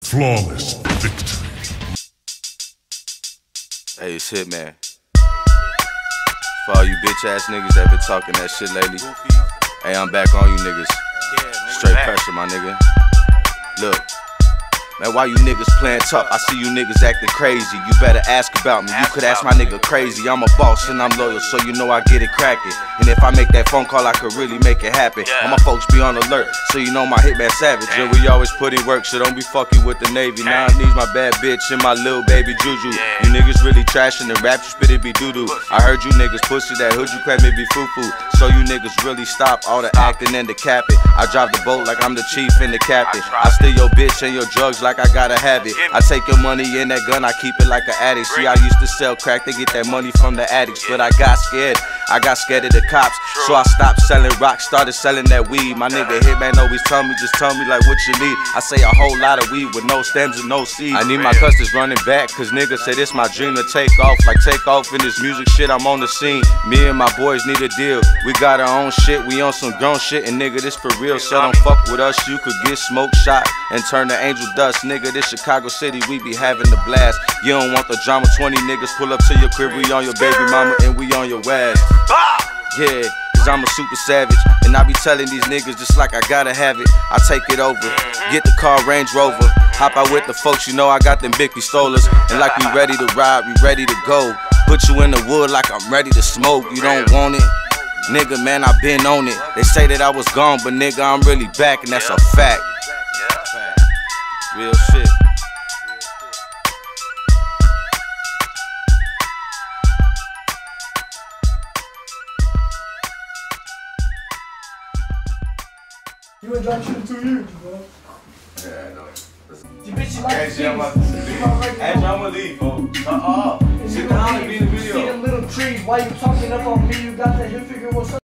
Flawless victory. Hey, it's Hitman. For all you bitch ass niggas that been talking that shit lately. Hey, I'm back on you niggas. Straight pressure, my nigga. Look. Man, why you niggas playing tough? I see you niggas acting crazy. You better ask about me. You could ask my nigga crazy. I'm a boss and I'm loyal, so you know I get it crackin'. And if I make that phone call, I could really make it happen. All my folks be on alert, so you know my hitman savage. Yeah, we always put in work, so don't be fucking with the Navy. Now I need my bad bitch and my little baby Juju. You niggas really trashin' the rap, you spit it be doo-doo. I heard you niggas pussy, that hood you crap me be foo-foo. So you niggas really stop all the acting and the capping. I drive the boat like I'm the chief and the captain. I steal your bitch and your drugs like I gotta have it. I take your money and that gun, I keep it like an addict. See, I used to sell crack to get that money from the addicts, but I got scared. I got scared of the cops, so I stopped selling rock, started selling that weed. My nigga Hitman always tell me, just tell me like what you need. I say a whole lot of weed with no stems and no seeds. I need my customers running back, cause niggas say this my dream to take off. Like take off in this music shit, I'm on the scene. Me and my boys need a deal. We got our own shit, we on some grown shit, and nigga this for real. So don't fuck with us, you could get smoked, shot, and turn to angel dust. Nigga this Chicago City, we be having the blast. You don't want the drama, 20 niggas pull up to your crib, we on your baby mama and we on your ass. Yeah, cause I'm a super savage, and I be telling these niggas just like I gotta have it. I take it over, get the car Range Rover, hop out with the folks, you know I got them big pistolas. And like we ready to ride, we ready to go. Put you in the wood like I'm ready to smoke, you don't want it? Nigga, man, I been on it. They say that I was gone, but nigga, I'm really back, and that's a fact. Real shit. You ain't dropped shit in 2 years, bro. Yeah, I know. You bitch, you like Actually, I'm gonna leave, bro. Sit down and be in the video. See them little trees, why you talking up on me? You got that hip figure, what's up?